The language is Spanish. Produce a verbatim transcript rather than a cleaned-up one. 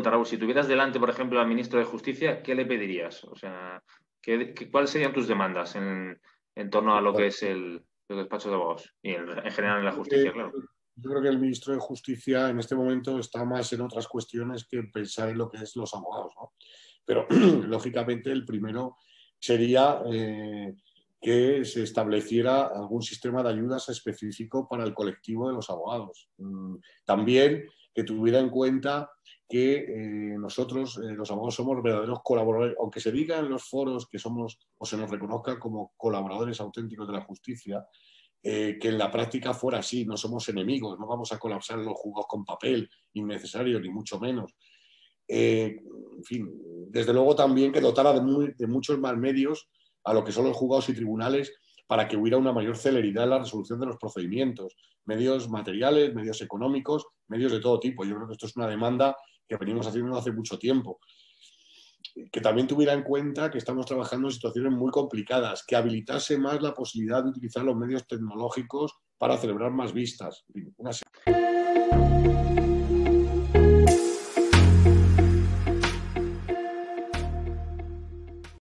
pregunta, Raúl. Si tuvieras delante, por ejemplo, al ministro de Justicia, ¿qué le pedirías? O sea, ¿qué, qué, ¿cuáles serían tus demandas en, en torno a lo que Bueno, es el, el despacho de abogados? Y en, en general en la yo creo justicia, que, claro. yo creo que el ministro de Justicia en este momento está más en otras cuestiones que pensar en lo que es los abogados, ¿no? Pero, lógicamente, el primero sería eh, que se estableciera algún sistema de ayudas específico para el colectivo de los abogados. Mm, También que tuviera en cuenta que eh, nosotros, eh, los abogados, somos verdaderos colaboradores, aunque se diga en los foros que somos o se nos reconozca como colaboradores auténticos de la justicia, eh, que en la práctica fuera así, no somos enemigos, no vamos a colapsar los juzgados con papel innecesario, ni mucho menos. Eh, en fin, desde luego también que dotara de, muy, de muchos más medios a lo que son los juzgados y tribunales para que hubiera una mayor celeridad en la resolución de los procedimientos, medios materiales, medios económicos, medios de todo tipo. Yo creo que esto es una demanda que venimos haciendo hace mucho tiempo. Que también tuviera en cuenta que estamos trabajando en situaciones muy complicadas, que habilitase más la posibilidad de utilizar los medios tecnológicos para celebrar más vistas. Una